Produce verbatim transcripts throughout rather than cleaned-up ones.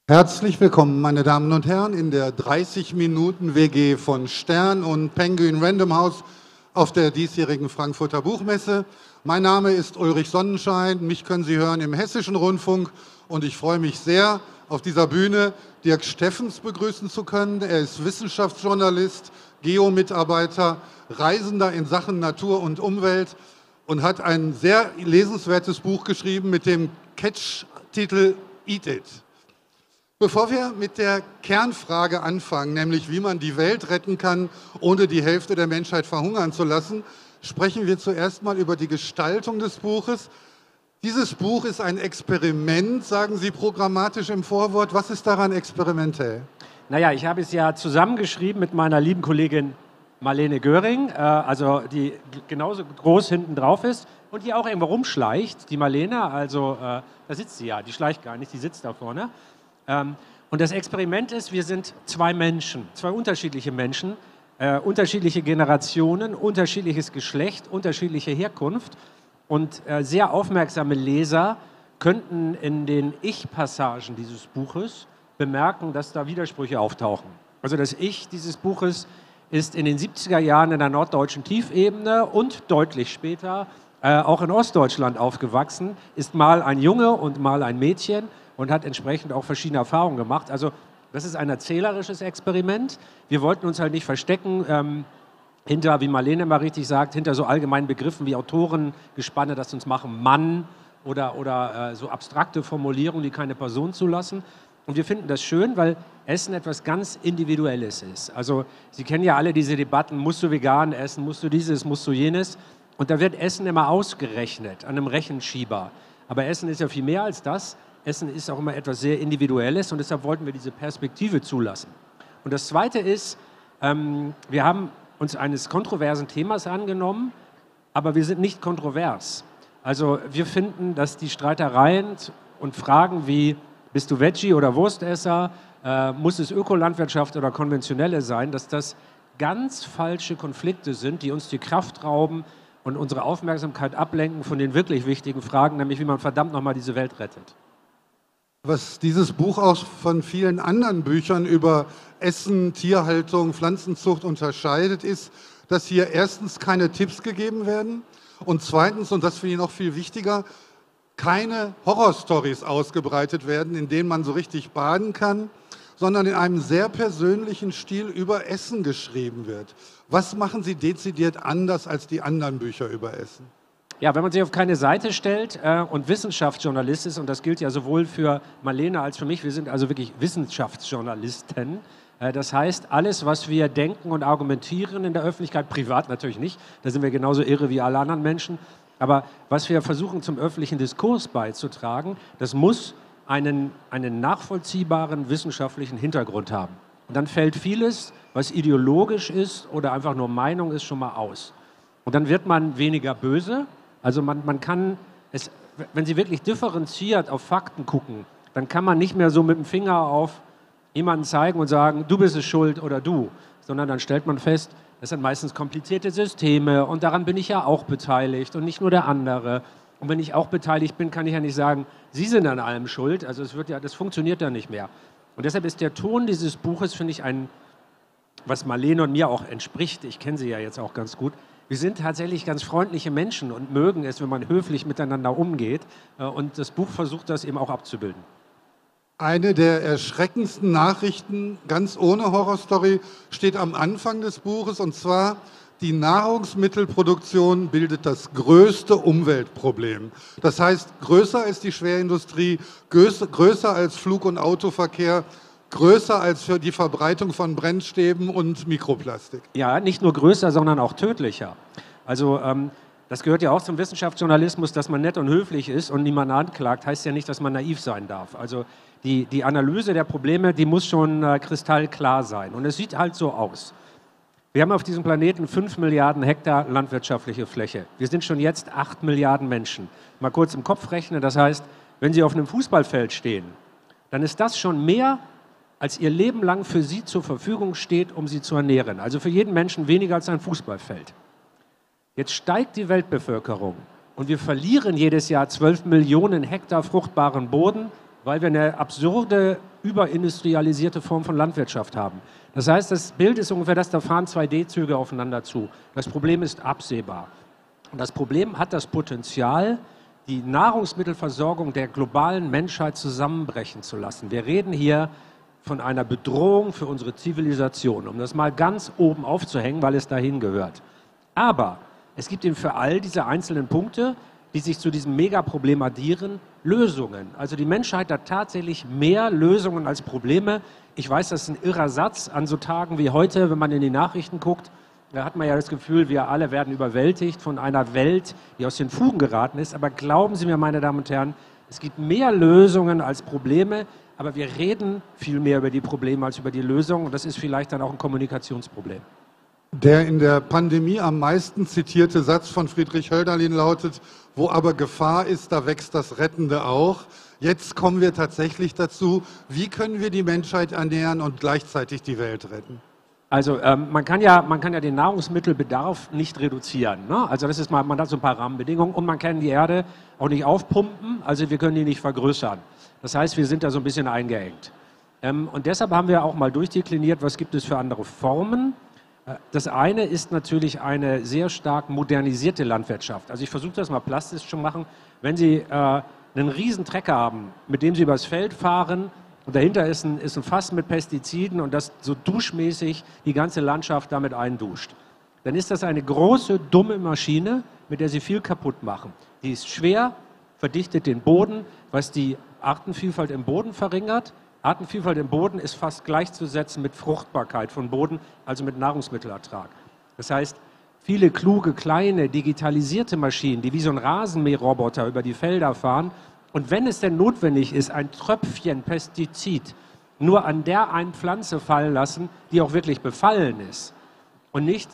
Herzlich willkommen, meine Damen und Herren, in der dreißig Minuten W G von Stern und Penguin Random House auf der diesjährigen Frankfurter Buchmesse. Mein Name ist Ulrich Sonnenschein, mich können Sie hören im Hessischen Rundfunk und ich freue mich sehr, auf dieser Bühne Dirk Steffens begrüßen zu können. Er ist Wissenschaftsjournalist, Geomitarbeiter, Reisender in Sachen Natur und Umwelt und hat ein sehr lesenswertes Buch geschrieben mit dem Catch-Titel Eat It. Bevor wir mit der Kernfrage anfangen, nämlich wie man die Welt retten kann, ohne die Hälfte der Menschheit verhungern zu lassen, sprechen wir zuerst mal über die Gestaltung des Buches. Dieses Buch ist ein Experiment, sagen Sie programmatisch im Vorwort. Was ist daran experimentell? Naja, ich habe es ja zusammengeschrieben mit meiner lieben Kollegin Marlene Göring, äh, also die genauso groß hinten drauf ist und die auch irgendwo rumschleicht, die Marlene, also äh, da sitzt sie ja, die schleicht gar nicht, die sitzt da vorne. Ähm, und das Experiment ist, wir sind zwei Menschen, zwei unterschiedliche Menschen, äh, unterschiedliche Generationen, unterschiedliches Geschlecht, unterschiedliche Herkunft und äh, sehr aufmerksame Leser könnten in den Ich-Passagen dieses Buches bemerken, dass da Widersprüche auftauchen. Also das Ich dieses Buches ist in den siebziger Jahren in der norddeutschen Tiefebene und deutlich später äh, auch in Ostdeutschland aufgewachsen, ist mal ein Junge und mal ein Mädchen und hat entsprechend auch verschiedene Erfahrungen gemacht. Also das ist ein erzählerisches Experiment. Wir wollten uns halt nicht verstecken ähm, hinter, wie Marlene mal richtig sagt, hinter so allgemeinen Begriffen wie Autorengespanne, das uns machen Mann oder, oder äh, so abstrakte Formulierungen, die keine Person zulassen. Und wir finden das schön, weil Essen etwas ganz Individuelles ist. Also Sie kennen ja alle diese Debatten, musst du vegan essen, musst du dieses, musst du jenes. Und da wird Essen immer ausgerechnet an einem Rechenschieber. Aber Essen ist ja viel mehr als das. Essen ist auch immer etwas sehr Individuelles und deshalb wollten wir diese Perspektive zulassen. Und das Zweite ist, ähm, wir haben uns eines kontroversen Themas angenommen, aber wir sind nicht kontrovers. Also wir finden, dass die Streitereien und Fragen wie, bist du Veggie oder Wurstesser, äh, muss es Ökolandwirtschaft oder konventionelle sein, dass das ganz falsche Konflikte sind, die uns die Kraft rauben und unsere Aufmerksamkeit ablenken von den wirklich wichtigen Fragen, nämlich wie man verdammt nochmal diese Welt rettet. Was dieses Buch auch von vielen anderen Büchern über Essen, Tierhaltung, Pflanzenzucht unterscheidet, ist, dass hier erstens keine Tipps gegeben werden und zweitens, und das finde ich noch viel wichtiger, keine Horrorstories ausgebreitet werden, in denen man so richtig baden kann, sondern in einem sehr persönlichen Stil über Essen geschrieben wird. Was machen Sie dezidiert anders als die anderen Bücher über Essen? Ja, wenn man sich auf keine Seite stellt äh, und Wissenschaftsjournalist ist, und das gilt ja sowohl für Marlene als für mich, wir sind also wirklich Wissenschaftsjournalisten, äh, das heißt, alles, was wir denken und argumentieren in der Öffentlichkeit, privat natürlich nicht, da sind wir genauso irre wie alle anderen Menschen, aber was wir versuchen zum öffentlichen Diskurs beizutragen, das muss einen, einen nachvollziehbaren wissenschaftlichen Hintergrund haben. Und dann fällt vieles, was ideologisch ist oder einfach nur Meinung ist, schon mal aus. Und dann wird man weniger böse. Also man, man kann, es, wenn Sie wirklich differenziert auf Fakten gucken, dann kann man nicht mehr so mit dem Finger auf jemanden zeigen und sagen, du bist es schuld oder du, sondern dann stellt man fest, das sind meistens komplizierte Systeme und daran bin ich ja auch beteiligt und nicht nur der andere. Und wenn ich auch beteiligt bin, kann ich ja nicht sagen, Sie sind an allem schuld. Also es wird ja, das funktioniert ja nicht mehr. Und deshalb ist der Ton dieses Buches, finde ich, ein, was Marlene und mir auch entspricht. Ich kenne sie ja jetzt auch ganz gut. Wir sind tatsächlich ganz freundliche Menschen und mögen es, wenn man höflich miteinander umgeht. Und das Buch versucht das eben auch abzubilden. Eine der erschreckendsten Nachrichten, ganz ohne Horrorstory, steht am Anfang des Buches, und zwar: Die Nahrungsmittelproduktion bildet das größte Umweltproblem. Das heißt, größer als die Schwerindustrie, größer als Flug- und Autoverkehr, größer als für die Verbreitung von Brennstäben und Mikroplastik. Ja, nicht nur größer, sondern auch tödlicher. Also ähm, das gehört ja auch zum Wissenschaftsjournalismus, dass man nett und höflich ist und niemanden anklagt, heißt ja nicht, dass man naiv sein darf. Also die, die Analyse der Probleme, die muss schon äh, kristallklar sein. Und es sieht halt so aus. Wir haben auf diesem Planeten fünf Milliarden Hektar landwirtschaftliche Fläche. Wir sind schon jetzt acht Milliarden Menschen. Mal kurz im Kopf rechnen, das heißt, wenn Sie auf einem Fußballfeld stehen, dann ist das schon mehr, als Ihr Leben lang für Sie zur Verfügung steht, um Sie zu ernähren. Also für jeden Menschen weniger als ein Fußballfeld. Jetzt steigt die Weltbevölkerung und wir verlieren jedes Jahr zwölf Millionen Hektar fruchtbaren Boden, weil wir eine absurde, überindustrialisierte Form von Landwirtschaft haben. Das heißt, das Bild ist ungefähr das, da fahren zwei D-Züge aufeinander zu. Das Problem ist absehbar. Und das Problem hat das Potenzial, die Nahrungsmittelversorgung der globalen Menschheit zusammenbrechen zu lassen. Wir reden hier von einer Bedrohung für unsere Zivilisation, um das mal ganz oben aufzuhängen, weil es dahin gehört. Aber es gibt eben für all diese einzelnen Punkte, die sich zu diesem Megaproblem addieren, Lösungen. Also die Menschheit hat tatsächlich mehr Lösungen als Probleme. Ich weiß, das ist ein irrer Satz an so Tagen wie heute, wenn man in die Nachrichten guckt. Da hat man ja das Gefühl, wir alle werden überwältigt von einer Welt, die aus den Fugen geraten ist. Aber glauben Sie mir, meine Damen und Herren, es gibt mehr Lösungen als Probleme, aber wir reden viel mehr über die Probleme als über die Lösungen. Und das ist vielleicht dann auch ein Kommunikationsproblem. Der in der Pandemie am meisten zitierte Satz von Friedrich Hölderlin lautet: Wo aber Gefahr ist, da wächst das Rettende auch. Jetzt kommen wir tatsächlich dazu, wie können wir die Menschheit ernähren und gleichzeitig die Welt retten? Also ähm, man, kann ja, man kann ja den Nahrungsmittelbedarf nicht reduzieren. Ne? Also das ist mal, man hat so ein paar Rahmenbedingungen und man kann die Erde auch nicht aufpumpen, also wir können die nicht vergrößern. Das heißt, wir sind da so ein bisschen eingeengt. Ähm, und deshalb haben wir auch mal durchdekliniert, was gibt es für andere Formen. Das eine ist natürlich eine sehr stark modernisierte Landwirtschaft. Also ich versuche das mal plastisch zu machen. Wenn Sie äh, einen riesen Trecker haben, mit dem Sie übers Feld fahren und dahinter ist ein, ist ein Fass mit Pestiziden und das so duschmäßig die ganze Landschaft damit einduscht, dann ist das eine große, dumme Maschine, mit der Sie viel kaputt machen. Die ist schwer, verdichtet den Boden, was die Artenvielfalt im Boden verringert. Artenvielfalt im Boden ist fast gleichzusetzen mit Fruchtbarkeit von Boden, also mit Nahrungsmittelertrag. Das heißt, viele kluge, kleine, digitalisierte Maschinen, die wie so ein Rasenmäherroboter über die Felder fahren und wenn es denn notwendig ist, ein Tröpfchen Pestizid nur an der einen Pflanze fallen lassen, die auch wirklich befallen ist und nicht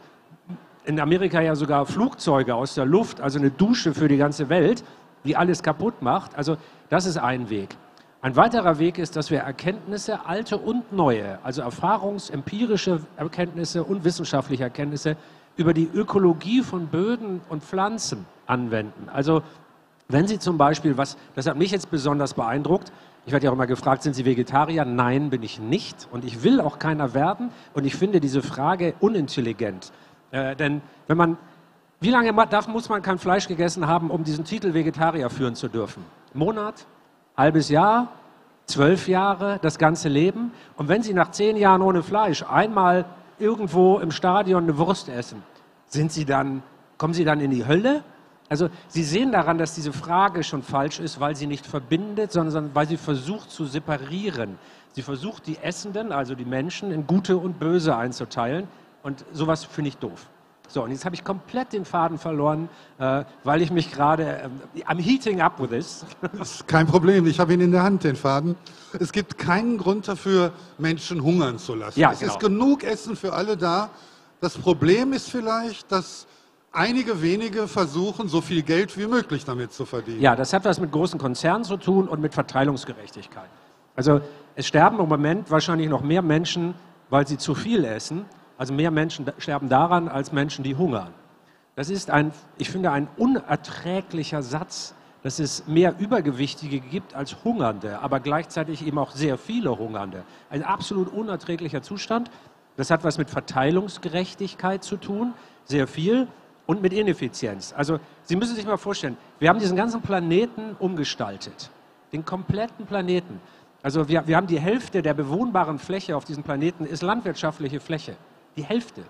in Amerika ja sogar Flugzeuge aus der Luft, also eine Dusche für die ganze Welt, die alles kaputt macht. Also das ist ein Weg. Ein weiterer Weg ist, dass wir Erkenntnisse, alte und neue, also erfahrungs-, empirische Erkenntnisse und wissenschaftliche Erkenntnisse über die Ökologie von Böden und Pflanzen anwenden. Also wenn Sie zum Beispiel, was, das hat mich jetzt besonders beeindruckt, ich werde ja auch immer gefragt, sind Sie Vegetarier? Nein, bin ich nicht und ich will auch keiner werden und ich finde diese Frage unintelligent. Äh, denn wenn man, wie lange darf, muss man kein Fleisch gegessen haben, um diesen Titel Vegetarier führen zu dürfen? Monat? Halbes Jahr, zwölf Jahre, das ganze Leben. Und wenn Sie nach zehn Jahren ohne Fleisch einmal irgendwo im Stadion eine Wurst essen, sind Sie dann, kommen Sie dann in die Hölle? Also Sie sehen daran, dass diese Frage schon falsch ist, weil sie nicht verbindet, sondern weil sie versucht zu separieren. Sie versucht, die Essenden, also die Menschen, in Gute und Böse einzuteilen. Und sowas finde ich doof. So, und jetzt habe ich komplett den Faden verloren, äh, weil ich mich gerade, äh, I'm heating up with this. Das ist kein Problem, ich habe ihn in der Hand, den Faden. Es gibt keinen Grund dafür, Menschen hungern zu lassen. Ja, es genau. ist genug Essen für alle da. Das Problem ist vielleicht, dass einige wenige versuchen, so viel Geld wie möglich damit zu verdienen. Ja, das hat was mit großen Konzernen zu tun und mit Verteilungsgerechtigkeit. Also es sterben im Moment wahrscheinlich noch mehr Menschen, weil sie zu viel essen. Also mehr Menschen sterben daran, als Menschen, die hungern. Das ist ein, ich finde, ein unerträglicher Satz, dass es mehr Übergewichtige gibt als Hungernde, aber gleichzeitig eben auch sehr viele Hungernde. Ein absolut unerträglicher Zustand. Das hat was mit Verteilungsgerechtigkeit zu tun, sehr viel, und mit Ineffizienz. Also Sie müssen sich mal vorstellen, wir haben diesen ganzen Planeten umgestaltet, den kompletten Planeten. Also wir, wir haben die Hälfte der bewohnbaren Fläche auf diesem Planeten ist landwirtschaftliche Fläche. Die Hälfte.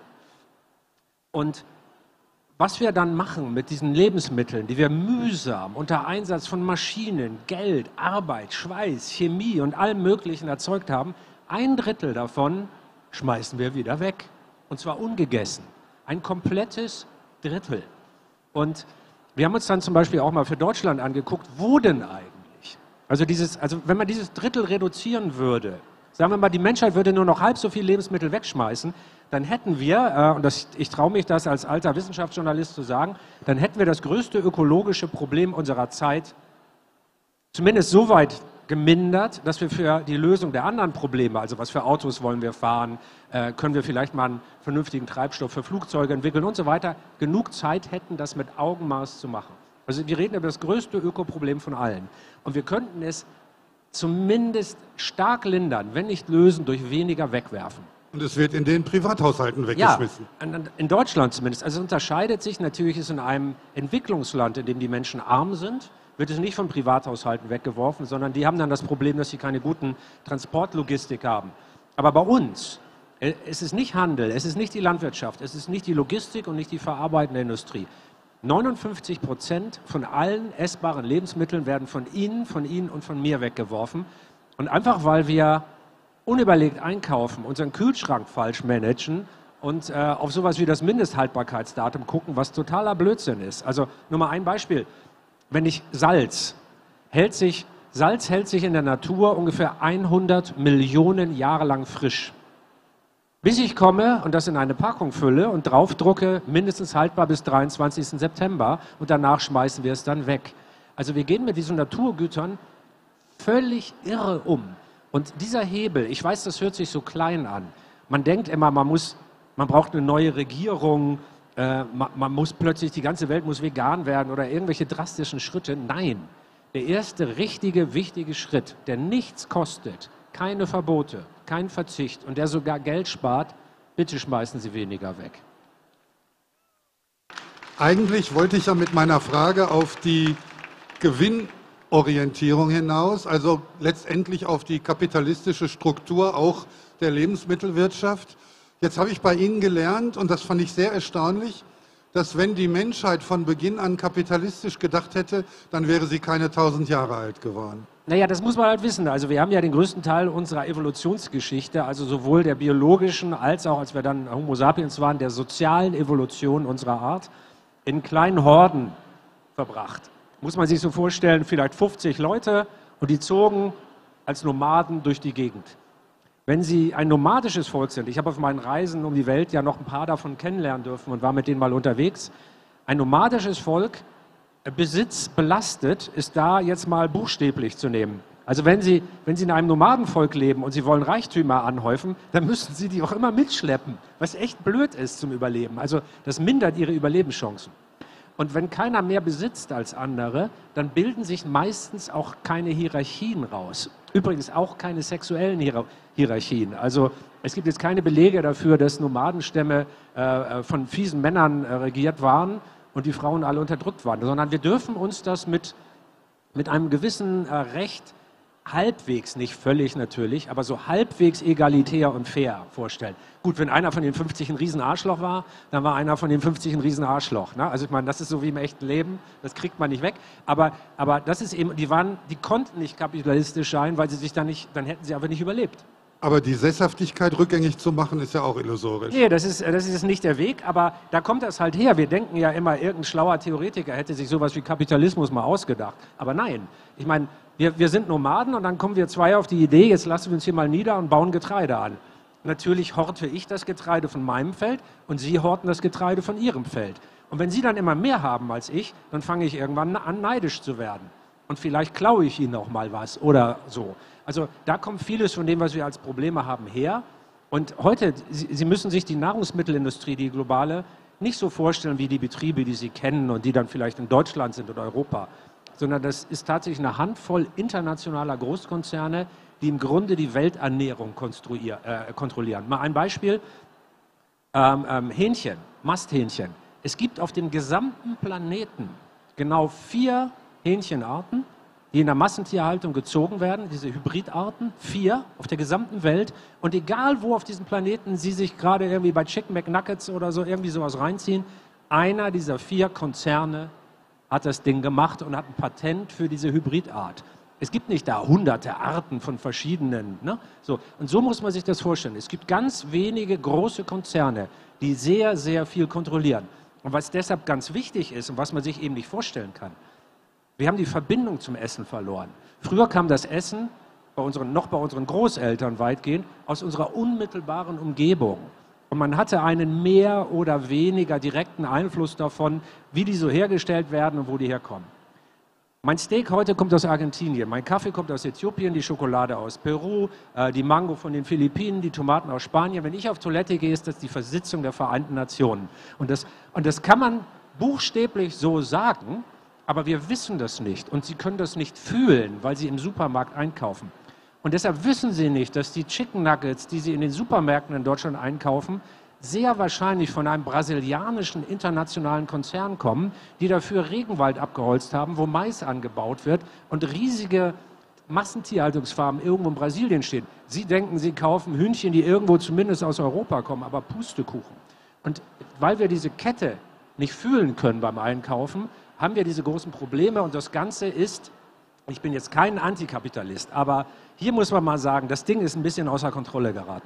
Und was wir dann machen mit diesen Lebensmitteln, die wir mühsam unter Einsatz von Maschinen, Geld, Arbeit, Schweiß, Chemie und allem Möglichen erzeugt haben, ein Drittel davon schmeißen wir wieder weg. Und zwar ungegessen. Ein komplettes Drittel. Und wir haben uns dann zum Beispiel auch mal für Deutschland angeguckt, wo denn eigentlich? Also, dieses, also wenn man dieses Drittel reduzieren würde, sagen wir mal, die Menschheit würde nur noch halb so viel Lebensmittel wegschmeißen, dann hätten wir, äh, und das, ich traue mich das als alter Wissenschaftsjournalist zu sagen, dann hätten wir das größte ökologische Problem unserer Zeit zumindest so weit gemindert, dass wir für die Lösung der anderen Probleme, also was für Autos wollen wir fahren, äh, können wir vielleicht mal einen vernünftigen Treibstoff für Flugzeuge entwickeln und so weiter, genug Zeit hätten, das mit Augenmaß zu machen. Also wir reden über das größte Ökoproblem von allen. Und wir könnten es zumindest stark lindern, wenn nicht lösen, durch weniger wegwerfen. Und es wird in den Privathaushalten weggeschmissen. Ja, in Deutschland zumindest. Also es unterscheidet sich, natürlich ist in einem Entwicklungsland, in dem die Menschen arm sind, wird es nicht von Privathaushalten weggeworfen, sondern die haben dann das Problem, dass sie keine guten Transportlogistik haben. Aber bei uns, es ist nicht Handel, es ist nicht die Landwirtschaft, es ist nicht die Logistik und nicht die verarbeitende Industrie. neunundfünfzig Prozent von allen essbaren Lebensmitteln werden von Ihnen, von Ihnen und von mir weggeworfen. Und einfach, weil wir unüberlegt einkaufen, unseren Kühlschrank falsch managen und äh, auf sowas wie das Mindesthaltbarkeitsdatum gucken, was totaler Blödsinn ist. Also nur mal ein Beispiel. Wenn ich Salz, hält sich, Salz hält sich in der Natur ungefähr hundert Millionen Jahre lang frisch. Bis ich komme und das in eine Packung fülle und draufdrucke, mindestens haltbar bis dreiundzwanzigsten September und danach schmeißen wir es dann weg. Also wir gehen mit diesen Naturgütern völlig irre um. Und dieser Hebel, ich weiß, das hört sich so klein an. Man denkt immer, man muss, man braucht eine neue Regierung, äh, man, man muss plötzlich, die ganze Welt muss vegan werden oder irgendwelche drastischen Schritte. Nein, der erste richtige, wichtige Schritt, der nichts kostet, keine Verbote, kein Verzicht und der sogar Geld spart, bitte schmeißen Sie weniger weg. Eigentlich wollte ich ja mit meiner Frage auf die Gewinnorientierung hinaus, also letztendlich auf die kapitalistische Struktur auch der Lebensmittelwirtschaft. Jetzt habe ich bei Ihnen gelernt, und das fand ich sehr erstaunlich, dass wenn die Menschheit von Beginn an kapitalistisch gedacht hätte, dann wäre sie keine tausend Jahre alt geworden. Naja, das muss man halt wissen. Also wir haben ja den größten Teil unserer Evolutionsgeschichte, also sowohl der biologischen als auch, als wir dann Homo sapiens waren, der sozialen Evolution unserer Art, in kleinen Horden verbracht. Muss man sich so vorstellen, vielleicht fünfzig Leute und die zogen als Nomaden durch die Gegend. Wenn Sie ein nomadisches Volk sind, ich habe auf meinen Reisen um die Welt ja noch ein paar davon kennenlernen dürfen und war mit denen mal unterwegs, ein nomadisches Volk, Besitz belastet, ist da jetzt mal buchstäblich zu nehmen. Also wenn Sie, wenn Sie in einem Nomadenvolk leben und Sie wollen Reichtümer anhäufen, dann müssen Sie die auch immer mitschleppen, was echt blöd ist zum Überleben. Also das mindert Ihre Überlebenschancen. Und wenn keiner mehr besitzt als andere, dann bilden sich meistens auch keine Hierarchien raus. Übrigens auch keine sexuellen Hier Hierarchien. Also es gibt jetzt keine Belege dafür, dass Nomadenstämme äh, von fiesen Männern äh, regiert waren und die Frauen alle unterdrückt waren, sondern wir dürfen uns das mit, mit einem gewissen äh, Recht halbwegs, nicht völlig natürlich, aber so halbwegs egalitär und fair vorstellen. Gut, wenn einer von den fünfzig ein Riesenarschloch war, dann war einer von den fünfzig ein Riesenarschloch. Ne? Also ich meine, das ist so wie im echten Leben, das kriegt man nicht weg. Aber, aber das ist eben, die waren, die konnten nicht kapitalistisch sein, weil sie sich dann nicht, dann hätten sie aber nicht überlebt. Aber die Sesshaftigkeit rückgängig zu machen, ist ja auch illusorisch. Nee, das ist, das ist nicht der Weg, aber da kommt das halt her. Wir denken ja immer, irgendein schlauer Theoretiker hätte sich sowas wie Kapitalismus mal ausgedacht. Aber nein, ich meine, wir, wir sind Nomaden und dann kommen wir zwei auf die Idee, jetzt lassen wir uns hier mal nieder und bauen Getreide an. Natürlich horte ich das Getreide von meinem Feld und Sie horten das Getreide von Ihrem Feld. Und wenn Sie dann immer mehr haben als ich, dann fange ich irgendwann an, neidisch zu werden. Und vielleicht klaue ich Ihnen auch mal was oder so. Also da kommt vieles von dem, was wir als Probleme haben, her. Und heute, Sie, Sie müssen sich die Nahrungsmittelindustrie, die globale, nicht so vorstellen wie die Betriebe, die Sie kennen und die dann vielleicht in Deutschland sind oder Europa, sondern das ist tatsächlich eine Handvoll internationaler Großkonzerne, die im Grunde die Welternährung äh, kontrollieren. Mal ein Beispiel, ähm, ähm, Hähnchen, Masthähnchen. Es gibt auf dem gesamten Planeten genau vier Hähnchenarten, die in der Massentierhaltung gezogen werden, diese Hybridarten, vier auf der gesamten Welt. Und egal, wo auf diesem Planeten Sie sich gerade irgendwie bei Chicken McNuggets oder so irgendwie sowas reinziehen, einer dieser vier Konzerne hat das Ding gemacht und hat ein Patent für diese Hybridart. Es gibt nicht da hunderte Arten von verschiedenen. Ne? So, und so muss man sich das vorstellen. Es gibt ganz wenige große Konzerne, die sehr, sehr viel kontrollieren. Und was deshalb ganz wichtig ist und was man sich eben nicht vorstellen kann, wir haben die Verbindung zum Essen verloren. Früher kam das Essen, bei unseren, noch bei unseren Großeltern weitgehend, aus unserer unmittelbaren Umgebung. Und man hatte einen mehr oder weniger direkten Einfluss davon, wie die so hergestellt werden und wo die herkommen. Mein Steak heute kommt aus Argentinien, mein Kaffee kommt aus Äthiopien, die Schokolade aus Peru, äh, die Mango von den Philippinen, die Tomaten aus Spanien. Wenn ich auf Toilette gehe, ist das die Versitzung der Vereinten Nationen. Und das, und das kann man buchstäblich so sagen, Aber wir wissen das nicht und Sie können das nicht fühlen, weil Sie im Supermarkt einkaufen. Und deshalb wissen Sie nicht, dass die Chicken Nuggets, die Sie in den Supermärkten in Deutschland einkaufen, sehr wahrscheinlich von einem brasilianischen internationalen Konzern kommen, die dafür Regenwald abgeholzt haben, wo Mais angebaut wird und riesige Massentierhaltungsfarmen irgendwo in Brasilien stehen. Sie denken, Sie kaufen Hühnchen, die irgendwo zumindest aus Europa kommen, aber Pustekuchen. Und weil wir diese Kette nicht fühlen können beim Einkaufen, haben wir diese großen Probleme und das Ganze ist, ich bin jetzt kein Antikapitalist, aber hier muss man mal sagen, das Ding ist ein bisschen außer Kontrolle geraten.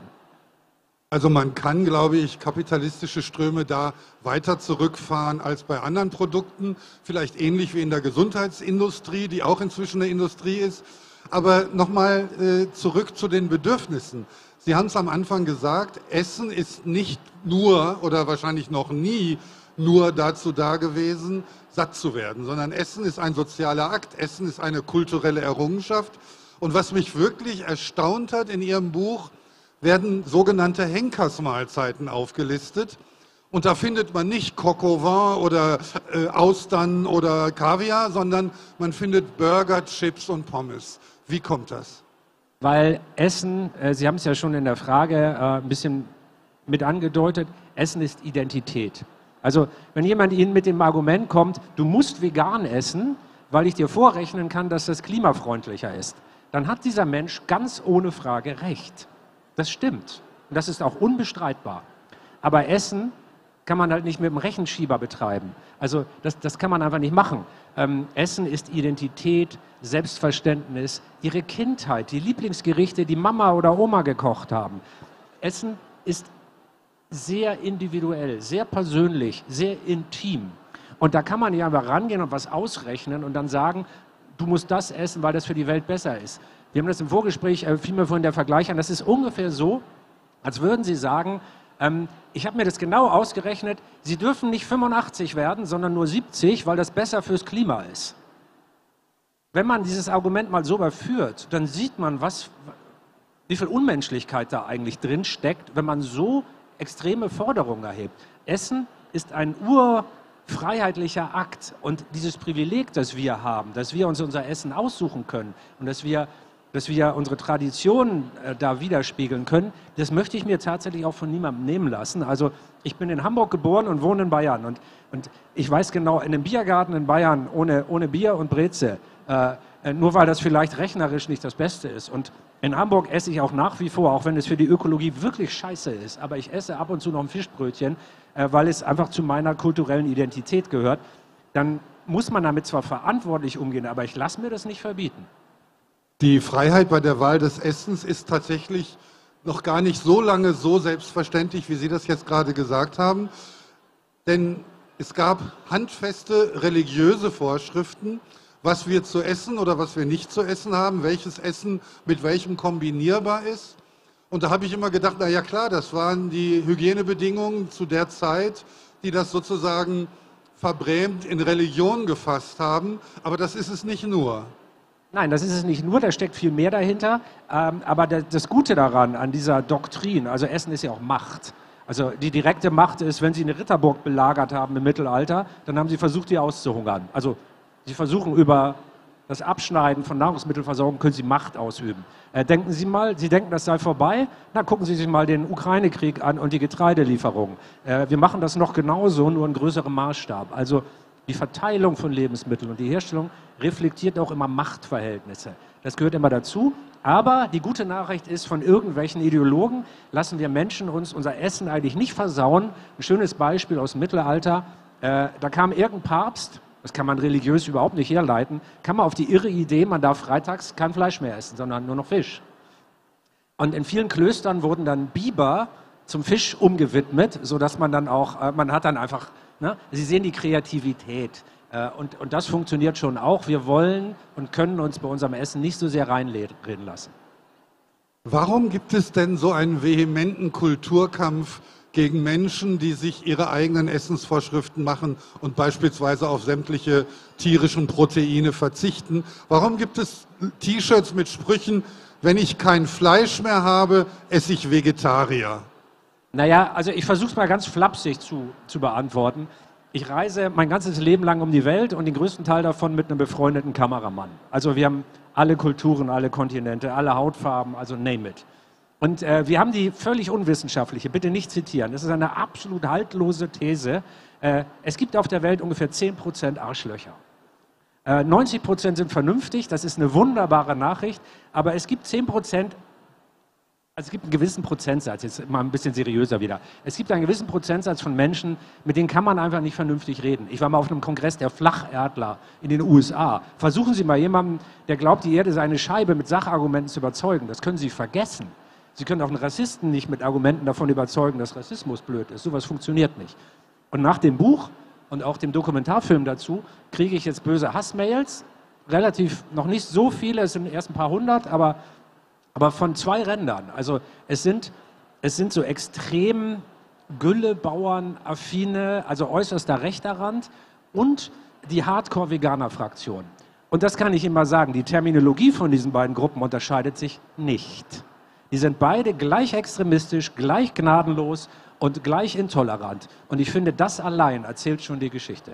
Also man kann, glaube ich, kapitalistische Ströme da weiter zurückfahren als bei anderen Produkten, vielleicht ähnlich wie in der Gesundheitsindustrie, die auch inzwischen eine Industrie ist. Aber nochmal äh, zurück zu den Bedürfnissen. Sie haben es am Anfang gesagt, Essen ist nicht nur oder wahrscheinlich noch nie nur dazu da gewesen, satt zu werden, sondern Essen ist ein sozialer Akt, Essen ist eine kulturelle Errungenschaft. Und was mich wirklich erstaunt hat in Ihrem Buch, werden sogenannte Henkersmahlzeiten aufgelistet. Und da findet man nicht Coq au vin oder äh, Austern oder Kaviar, sondern man findet Burger, Chips und Pommes. Wie kommt das? Weil Essen, äh, Sie haben es ja schon in der Frage äh, ein bisschen mit angedeutet, Essen ist Identität. Also wenn jemand Ihnen mit dem Argument kommt, du musst vegan essen, weil ich dir vorrechnen kann, dass das klimafreundlicher ist, dann hat dieser Mensch ganz ohne Frage recht. Das stimmt. Und das ist auch unbestreitbar. Aber Essen kann man halt nicht mit dem Rechenschieber betreiben. Also das, das kann man einfach nicht machen. Ähm, Essen ist Identität, Selbstverständnis, ihre Kindheit, die Lieblingsgerichte, die Mama oder Oma gekocht haben. Essen ist sehr individuell, sehr persönlich, sehr intim. Und da kann man nicht einfach rangehen und was ausrechnen und dann sagen, du musst das essen, weil das für die Welt besser ist. Wir haben das im Vorgespräch, äh, fiel mir vorhin der Vergleich an, das ist ungefähr so, als würden Sie sagen, ähm, ich habe mir das genau ausgerechnet, Sie dürfen nicht fünfundachtzig werden, sondern nur siebzig, weil das besser fürs Klima ist. Wenn man dieses Argument mal so überführt, dann sieht man, was, wie viel Unmenschlichkeit da eigentlich drin steckt, wenn man so extreme Forderungen erhebt. Essen ist ein urfreiheitlicher Akt und dieses Privileg, das wir haben, dass wir uns unser Essen aussuchen können und dass wir, dass wir unsere Traditionen äh, da widerspiegeln können, das möchte ich mir tatsächlich auch von niemandem nehmen lassen. Also ich bin in Hamburg geboren und wohne in Bayern und, und ich weiß genau, in einem Biergarten in Bayern ohne, ohne Bier und Breze, äh, nur weil das vielleicht rechnerisch nicht das Beste ist. Und in Hamburg esse ich auch nach wie vor, auch wenn es für die Ökologie wirklich scheiße ist, aber ich esse ab und zu noch ein Fischbrötchen, äh, weil es einfach zu meiner kulturellen Identität gehört. Dann muss man damit zwar verantwortlich umgehen, aber ich lasse mir das nicht verbieten. Die Freiheit bei der Wahl des Essens ist tatsächlich noch gar nicht so lange so selbstverständlich, wie Sie das jetzt gerade gesagt haben. Denn es gab handfeste religiöse Vorschriften, was wir zu essen oder was wir nicht zu essen haben, welches Essen mit welchem kombinierbar ist. Und da habe ich immer gedacht, na ja klar, das waren die Hygienebedingungen zu der Zeit, die das sozusagen verbrämt in Religion gefasst haben. Aber das ist es nicht nur. Nein, das ist es nicht nur, da steckt viel mehr dahinter. Ähm, aber das Gute daran, an dieser Doktrin, also Essen ist ja auch Macht. Also die direkte Macht ist, wenn Sie eine Ritterburg belagert haben im Mittelalter, dann haben Sie versucht, die auszuhungern. Also Sie versuchen über das Abschneiden von Nahrungsmittelversorgung, können Sie Macht ausüben. Äh, denken Sie mal, Sie denken, das sei vorbei? Na, gucken Sie sich mal den Ukraine-Krieg an und die Getreidelieferungen. Äh, wir machen das noch genauso, nur in größerem Maßstab. Also die Verteilung von Lebensmitteln und die Herstellung reflektiert auch immer Machtverhältnisse. Das gehört immer dazu. Aber die gute Nachricht ist, von irgendwelchen Ideologen lassen wir Menschen uns unser Essen eigentlich nicht versauen. Ein schönes Beispiel aus dem Mittelalter. Äh, da kam irgendein Papst, das kann man religiös überhaupt nicht herleiten, kam man auf die irre Idee, man darf freitags kein Fleisch mehr essen, sondern nur noch Fisch. Und in vielen Klöstern wurden dann Biber zum Fisch umgewidmet, sodass man dann auch, äh, man hat dann einfach, ne, Sie sehen die Kreativität. Äh, und, und das funktioniert schon auch. Wir wollen und können uns bei unserem Essen nicht so sehr reinreden lassen. Warum gibt es denn so einen vehementen Kulturkampf gegen Menschen, die sich ihre eigenen Essensvorschriften machen und beispielsweise auf sämtliche tierischen Proteine verzichten? Warum gibt es T-Shirts mit Sprüchen, wenn ich kein Fleisch mehr habe, esse ich Vegetarier? Naja, also ich versuche es mal ganz flapsig zu, zu beantworten. Ich reise mein ganzes Leben lang um die Welt und den größten Teil davon mit einem befreundeten Kameramann. Also wir haben alle Kulturen, alle Kontinente, alle Hautfarben, also name it. Und äh, wir haben die völlig unwissenschaftliche, bitte nicht zitieren, das ist eine absolut haltlose These. Äh, es gibt auf der Welt ungefähr zehn Prozent Arschlöcher. Äh, neunzig Prozent sind vernünftig, das ist eine wunderbare Nachricht, aber es gibt zehn Prozent. Also es gibt einen gewissen Prozentsatz, jetzt mal ein bisschen seriöser wieder. Es gibt einen gewissen Prozentsatz von Menschen, mit denen kann man einfach nicht vernünftig reden. Ich war mal auf einem Kongress der Flacherdler in den U S A. Versuchen Sie mal jemanden, der glaubt, die Erde sei eine Scheibe, mit Sachargumenten zu überzeugen. Das können Sie vergessen. Sie können auch einen Rassisten nicht mit Argumenten davon überzeugen, dass Rassismus blöd ist. Sowas funktioniert nicht. Und nach dem Buch und auch dem Dokumentarfilm dazu kriege ich jetzt böse Hassmails. Relativ, noch nicht so viele, es sind erst ein paar hundert, aber... Aber von zwei Rändern. Also es sind, es sind so extrem Güllebauern-affine, also äußerster rechter Rand und die Hardcore-Veganer-Fraktion. Und das kann ich immer sagen, die Terminologie von diesen beiden Gruppen unterscheidet sich nicht. Die sind beide gleich extremistisch, gleich gnadenlos und gleich intolerant. Und ich finde, das allein erzählt schon die Geschichte.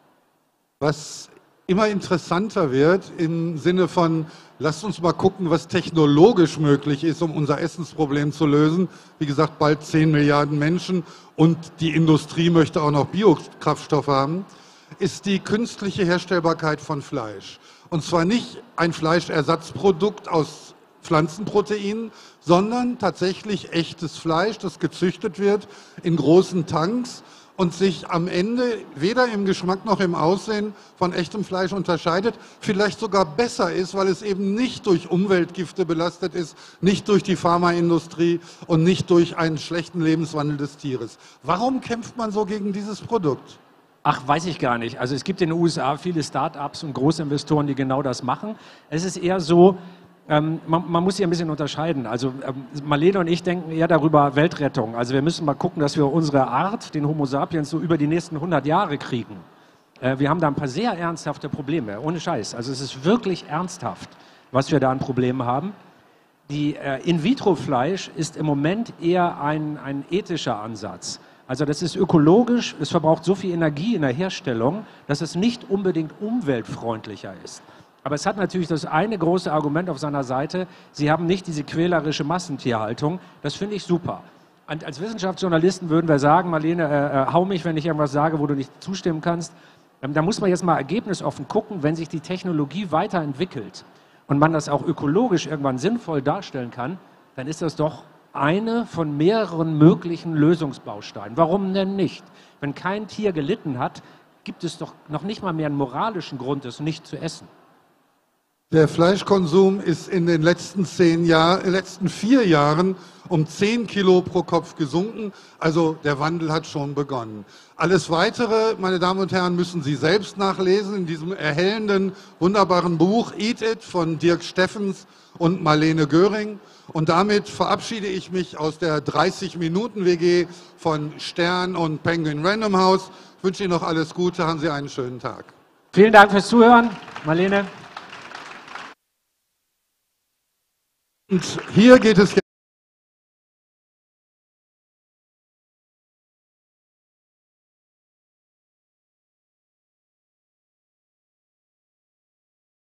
Was immer interessanter wird im Sinne von, lasst uns mal gucken, was technologisch möglich ist, um unser Essensproblem zu lösen. Wie gesagt, bald zehn Milliarden Menschen und die Industrie möchte auch noch Biokraftstoff haben, ist die künstliche Herstellbarkeit von Fleisch. Und zwar nicht ein Fleischersatzprodukt aus Pflanzenproteinen, sondern tatsächlich echtes Fleisch, das gezüchtet wird in großen Tanks und sich am Ende weder im Geschmack noch im Aussehen von echtem Fleisch unterscheidet, vielleicht sogar besser ist, weil es eben nicht durch Umweltgifte belastet ist, nicht durch die Pharmaindustrie und nicht durch einen schlechten Lebenswandel des Tieres. Warum kämpft man so gegen dieses Produkt? Ach, weiß ich gar nicht. Also es gibt in den U S A viele Start-ups und Großinvestoren, die genau das machen. Es ist eher so, Ähm, man, man muss hier ein bisschen unterscheiden. Also ähm, Marlene und ich denken eher darüber Weltrettung. Also wir müssen mal gucken, dass wir unsere Art, den Homo sapiens, so über die nächsten hundert Jahre kriegen. Äh, wir haben da ein paar sehr ernsthafte Probleme, ohne Scheiß. Also es ist wirklich ernsthaft, was wir da an Problemen haben. Die äh, In-vitro-Fleisch ist im Moment eher ein, ein ethischer Ansatz. Also das ist ökologisch, es verbraucht so viel Energie in der Herstellung, dass es nicht unbedingt umweltfreundlicher ist. Aber es hat natürlich das eine große Argument auf seiner Seite, sie haben nicht diese quälerische Massentierhaltung. Das finde ich super. Und als Wissenschaftsjournalisten würden wir sagen, Marlene, äh, äh, hau mich, wenn ich irgendwas sage, wo du nicht zustimmen kannst. Ähm, da muss man jetzt mal ergebnisoffen gucken, wenn sich die Technologie weiterentwickelt und man das auch ökologisch irgendwann sinnvoll darstellen kann, dann ist das doch eine von mehreren möglichen Lösungsbausteinen. Warum denn nicht? Wenn kein Tier gelitten hat, gibt es doch noch nicht mal mehr einen moralischen Grund, es nicht zu essen. Der Fleischkonsum ist in den letzten, zehn Jahr, letzten vier Jahren um zehn Kilo pro Kopf gesunken. Also der Wandel hat schon begonnen. Alles Weitere, meine Damen und Herren, müssen Sie selbst nachlesen in diesem erhellenden, wunderbaren Buch Eat It von Dirk Steffens und Marlene Göring. Und damit verabschiede ich mich aus der dreißig Minuten W G von Stern und Penguin Random House. Ich wünsche Ihnen noch alles Gute, haben Sie einen schönen Tag. Vielen Dank fürs Zuhören, Marlene. Und hier geht es jetzt